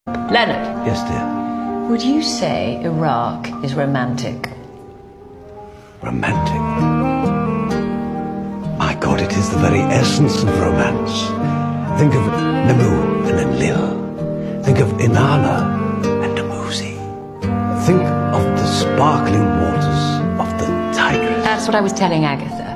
Leonard. Yes, dear. Would you say Iraq is romantic? Romantic? My God, it is the very essence of romance. Think of Namu and Enlil. Think of Inanna and Dumuzi. Think of the sparkling waters of the Tigris. That's what I was telling Agatha.